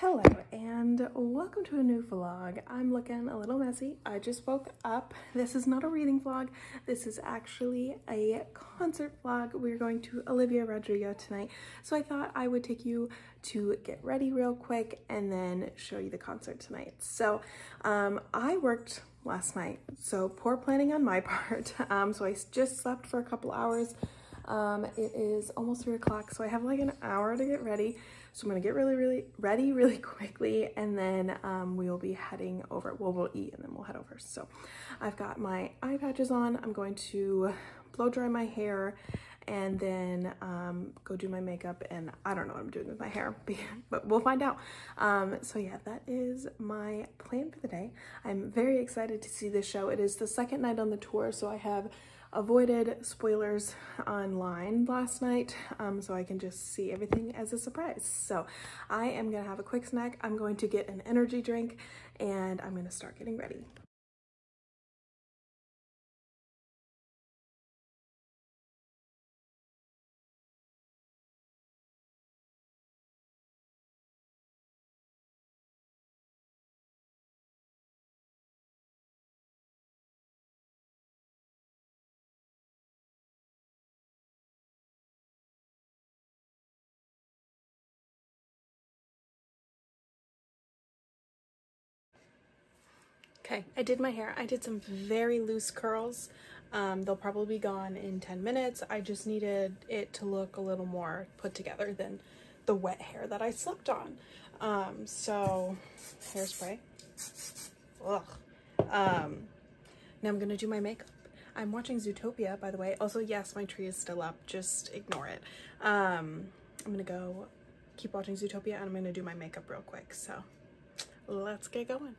Hello and welcome to a new vlog. I'm looking a little messy. I just woke up. This is not a reading vlog. This is actually a concert vlog. We're going to Olivia Rodrigo tonight. So I thought I would take you to get ready real quick and then show you the concert tonight. So I worked last night, so poor planning on my part. So I just slept for a couple hours. It is almost 3 o'clock, so I have like an hour to get ready. So I'm gonna get really ready really quickly, and then we will be heading over. Well, we'll eat and then we'll head over. So I've got my eye patches on. I'm going to blow dry my hair and then go do my makeup, and I don't know what I'm doing with my hair, but we'll find out. So yeah, that is my plan for the day. I'm very excited to see this show. It is the second night on the tour, so I have avoided spoilers online last night, so I can just see everything as a surprise. So I am gonna have a quick snack. I'm going to get an energy drink and I'm gonna start getting ready. Okay, I did my hair. I did some very loose curls. They'll probably be gone in 10 minutes. I just needed it to look a little more put together than the wet hair that I slept on. So hairspray. Ugh. Now I'm gonna do my makeup. I'm watching Zootopia, by the way. Also, yes, my tree is still up. Just ignore it. I'm gonna go keep watching Zootopia and I'm gonna do my makeup real quick. So let's get going.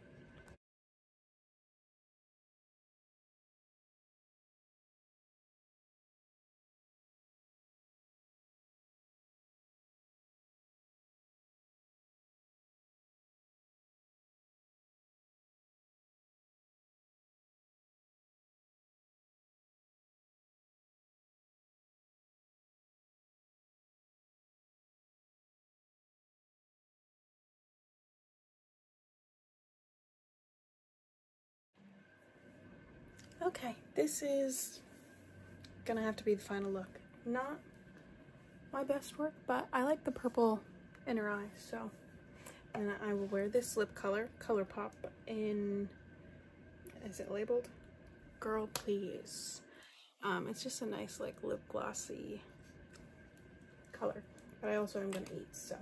Okay, this is gonna have to be the final look. Not my best work, but I like the purple in her eye, so. And I will wear this lip color, ColourPop, in, is it labeled? Girl Please. It's just a nice like lip glossy color, but I also am gonna eat, so.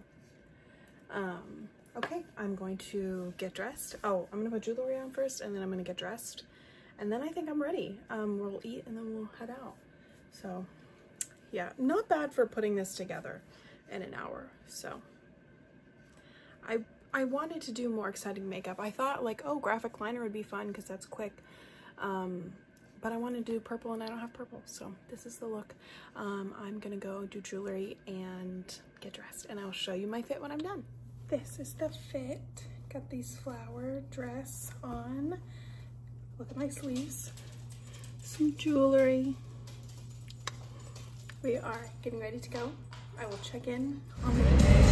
Okay, I'm going to get dressed. Oh, I'm gonna put jewelry on first and then I'm gonna get dressed. And then I think I'm ready. We'll eat and then we'll head out. So yeah, not bad for putting this together in an hour. So I wanted to do more exciting makeup. I thought like, oh, graphic liner would be fun because that's quick. But I want to do purple and I don't have purple. So this is the look. I'm gonna go do jewelry and get dressed and I'll show you my fit when I'm done. This is the fit. Got these flower dress on. Look at my sleeves, some jewelry. We are getting ready to go. I will check in on the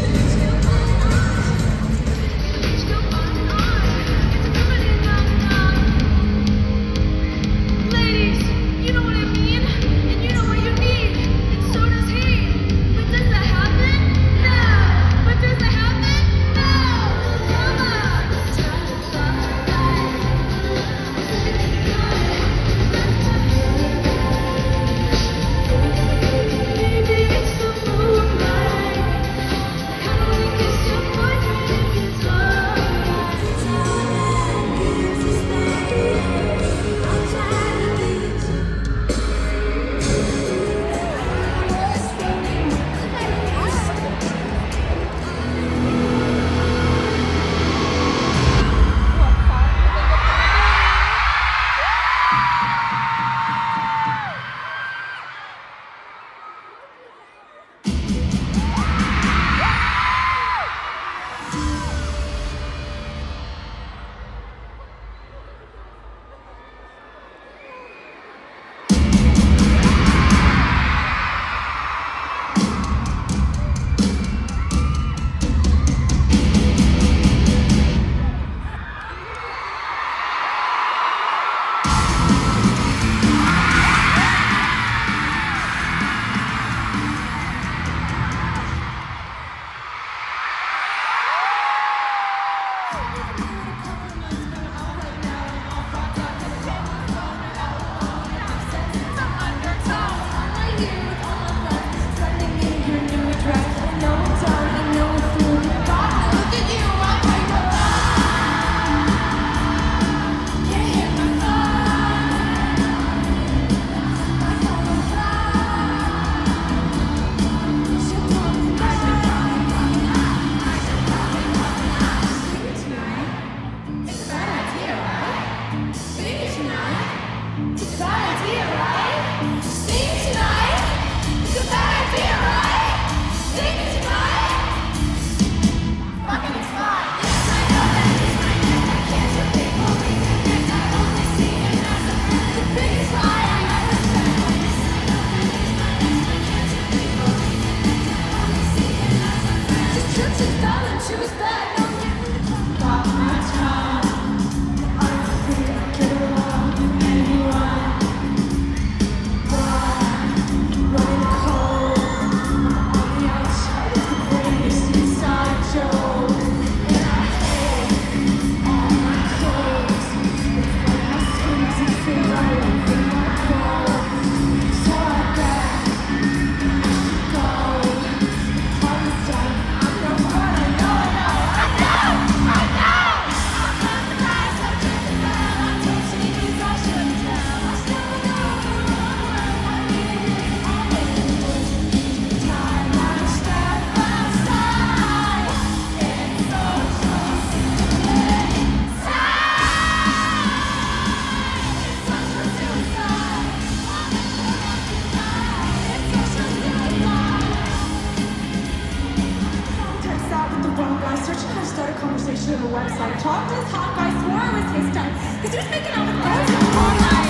sugar website. Chocolate's hot guy swore it was his time. Because he was making out with girls all night.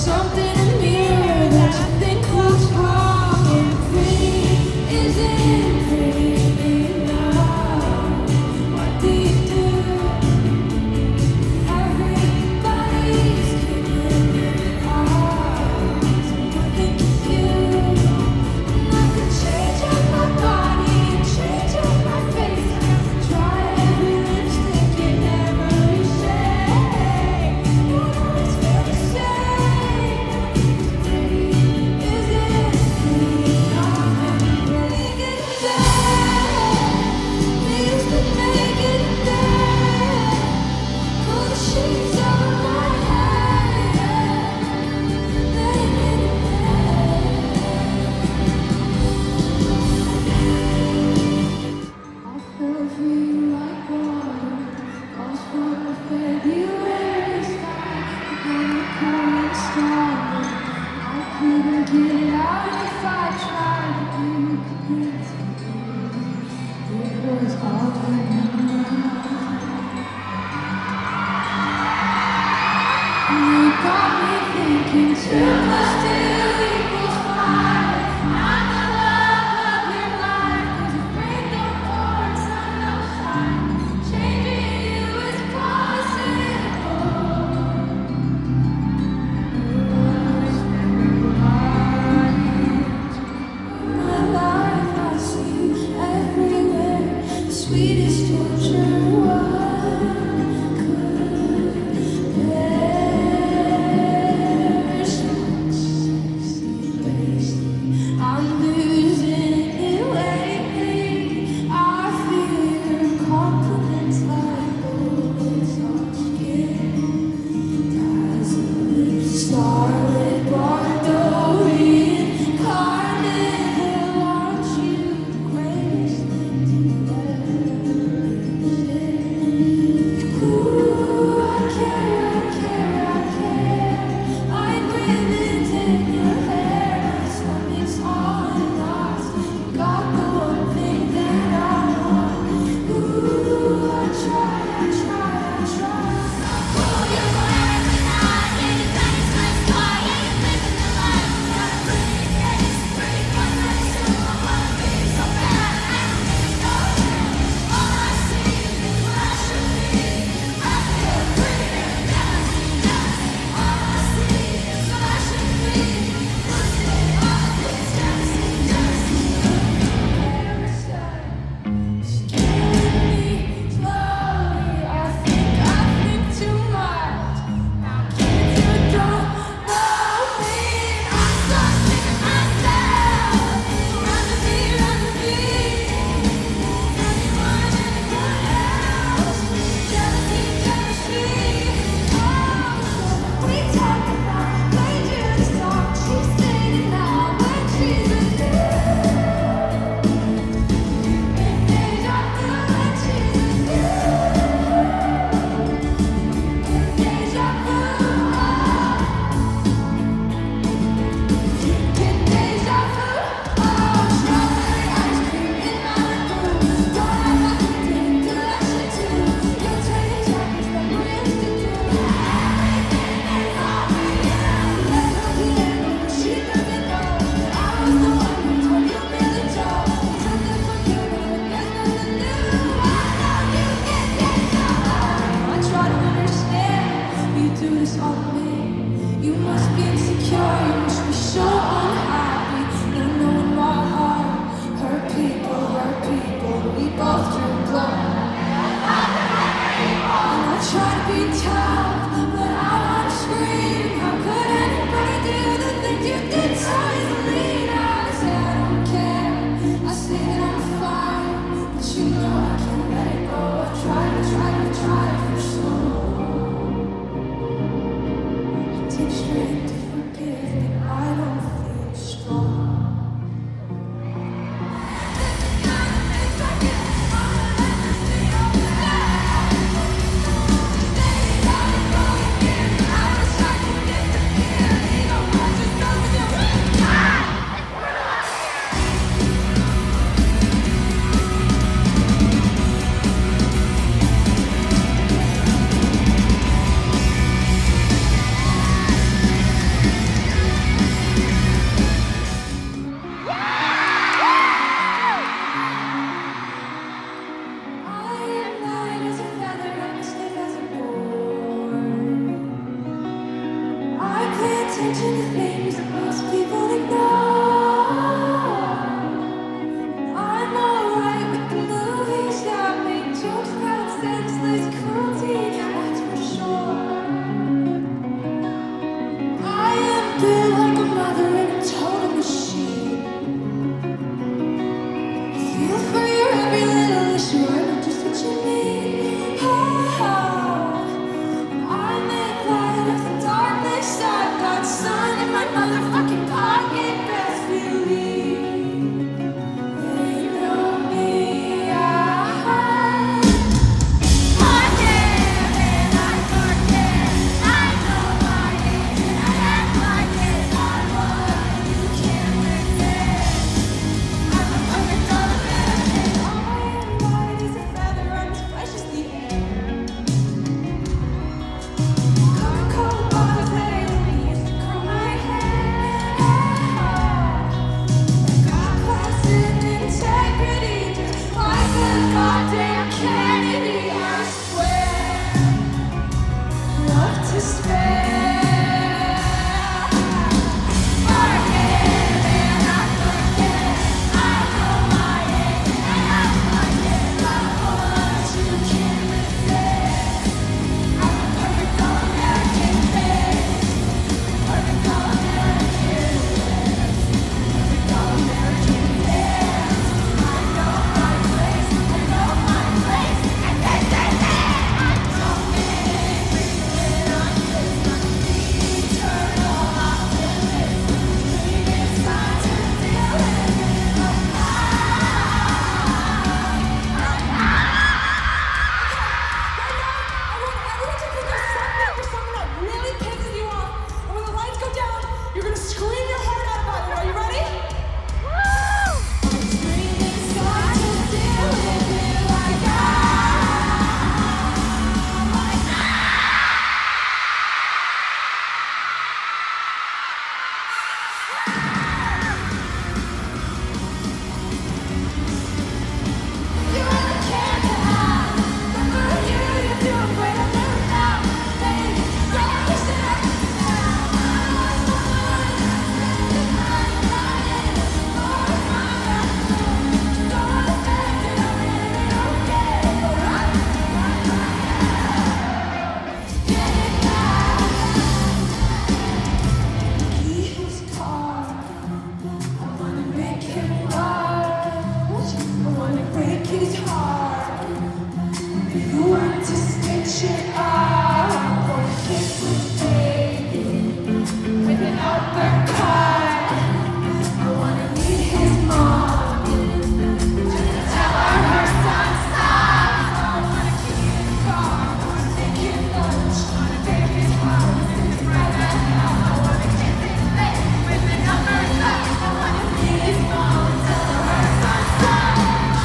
Something in the mirror that you think looks wrong and pretty isn't it out if I tried to be complete. It was all you got me thinking 2 + 2 = 5. I'm the love of your life. 'Cause you break the board, sun don't shine. Changing you is possible. My life, I see you everywhere. The sweetest torture one could bear. So sexy, crazy. I'm losing it lately. I feel your compliments like bullets on skin. Dazzling starlit Bardorian carnival, aren't you the greatest thing to ever exist? Ooh, I care, I care, I care. Like ribbons in your hair, my stomach's on knots. You got the one thing that I want. Ooh, I try, I try, I try. Pull your plans and I get it nice, nice car. Yeah, you're living the life. You got a pretty face, pretty one night too. I wanna be so bad. I don't need no help. All I see is flash of me. I feel free, never seen nothing. All I see is flash of me. Losing all these jealousy, jealousy. Parasite. It's killing me slowly. I think too much. Now kids who don't know me, I'm so sick of myself. Run to me, run to me. Anyone, anyone else? Jealousy, jealousy. Oh, we talk about dangerous talk. She's saying now when she's with you. And deja vu when she's with you. And deja vu, and deja vu. Oh, strawberry ice cream in Malibu. Don't have nothing to do, that shit too. You're trading jackets like we used to do. Everything is all for you. Let her be angry, but she doesn't know that I was the one who told you Billy Joe. Something for you, but there's nothing new. I know you get deja vu. I try to understand. You do this all to me. You must be insecure. You must be so unhappy. You know in my heart, hurt people, we both drew blood. And I try to be tough, but I wanna scream. How could anybody do the things you did so easily? Now I say I don't care. I say that I'm fine, but you know I can't let it go. I've tried for so long. It takes strength to forgive, but I don't feel strong. Sun in my mother. clean your head up, buddy. Are you ready? I'm screaming, start to deal with it like you ever cared to have? Remember you're doing great, I'm never now. Baby, don't push it up his heart. You want to stitch it up or kiss his baby with an uppercut. I wanna meet his mom just to tell her son sucks. I wanna kick his car, I wanna make him lunch, I wanna break his heart, send him right back out. I wanna kiss his face with an uppercut. I wanna meet his mom and tell her son sucks.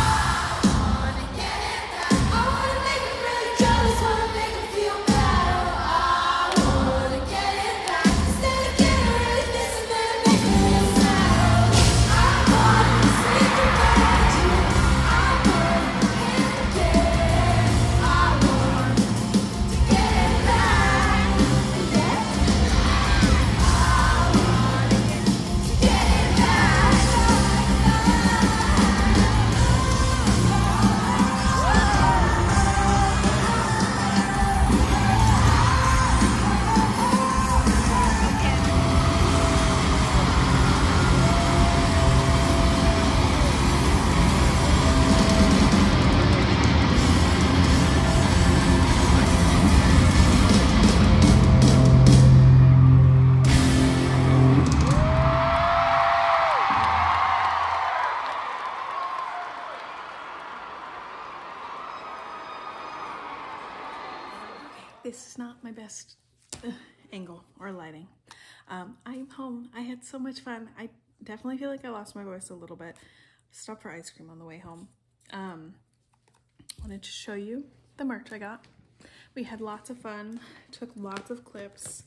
This is not my best angle or lighting. I'm home. I had so much fun. I definitely feel like I lost my voice a little bit. Stopped for ice cream on the way home. Wanted to show you the merch I got. We had lots of fun, took lots of clips.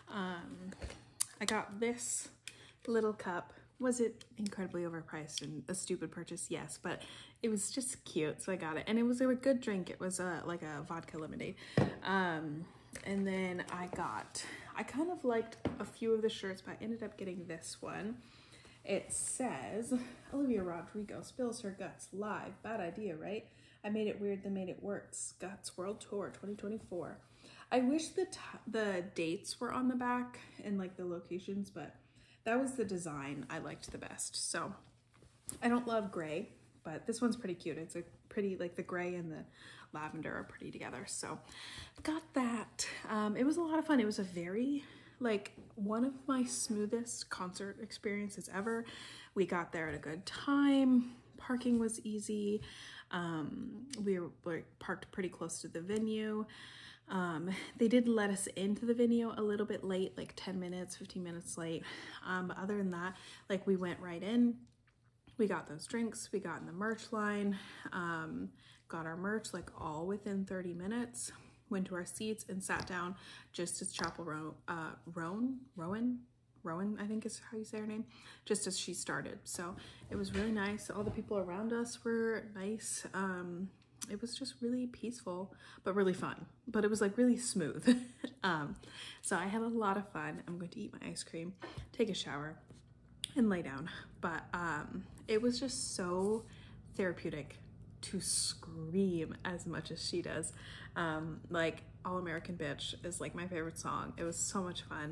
I got this little cup. Was it incredibly overpriced and a stupid purchase? Yes, but it was just cute, so I got it. And it was a good drink. It was like a vodka lemonade. And then I kind of liked a few of the shirts, but I ended up getting this one. It says, Olivia Rodrigo spills her guts live. Bad idea, right? I made it weird, then made it worse. Guts World Tour 2024. I wish the dates were on the back and like the locations, but that was the design I liked the best. So I don't love gray, but this one's pretty cute. It's a pretty, like the gray and the lavender are pretty together. So got that. It was a lot of fun. It was a very, like, one of my smoothest concert experiences ever. We got there at a good time. Parking was easy. We were parked pretty close to the venue. They did let us into the venue a little bit late, like 10 minutes, 15 minutes late. But other than that, like, we went right in. We got those drinks, we got in the merch line, got our merch like all within 30 minutes, went to our seats and sat down just as Chapel Rowan, I think is how you say her name, just as she started. So it was really nice. All the people around us were nice. It was just really peaceful, but really fun. But it was like really smooth. So I had a lot of fun. I'm going to eat my ice cream, take a shower, and lay down. But it was just so therapeutic to scream as much as she does. Like All American Bitch is like my favorite song. It was so much fun.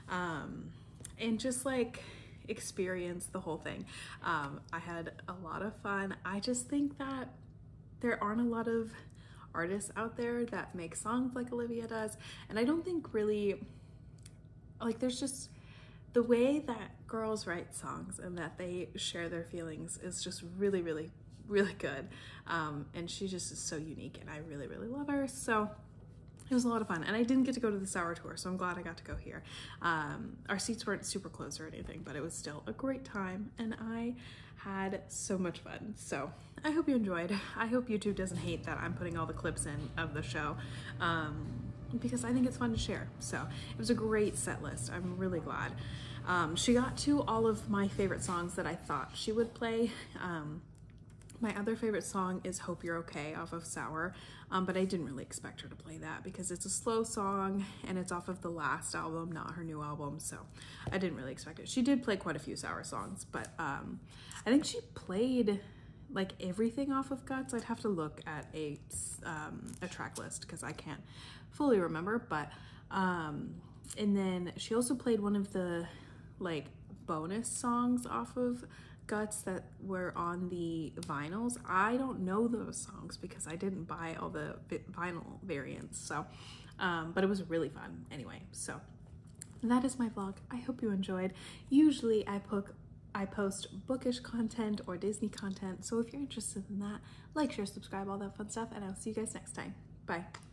And just like experience the whole thing. I had a lot of fun. I just think that there aren't a lot of artists out there that make songs like Olivia does. And I don't think really, like, there's just the way that girls write songs and that they share their feelings is just really, really, really good. And she just is so unique and I really, really love her. So It was a lot of fun, and I didn't get to go to the Sour tour, so I'm glad I got to go here. Our seats weren't super close or anything, but it was still a great time, and I had so much fun. So I hope you enjoyed. I hope YouTube doesn't hate that I'm putting all the clips in of the show, because I think it's fun to share. So it was a great set list. I'm really glad. She got to all of my favorite songs that I thought she would play. My other favorite song is Hope You're Okay off of Sour, but I didn't really expect her to play that because it's a slow song and it's off of the last album, not her new album, so I didn't really expect it. She did play quite a few Sour songs, but I think she played like everything off of Guts. I'd have to look at a track list because I can't fully remember, but and then she also played one of the like bonus songs off of Guts that were on the vinyls. I don't know those songs because I didn't buy all the vinyl variants, so but it was really fun anyway. So that is my vlog. I hope you enjoyed. Usually I post bookish content or Disney content, so if you're interested in that, like, share, subscribe, all that fun stuff, and I'll see you guys next time. Bye.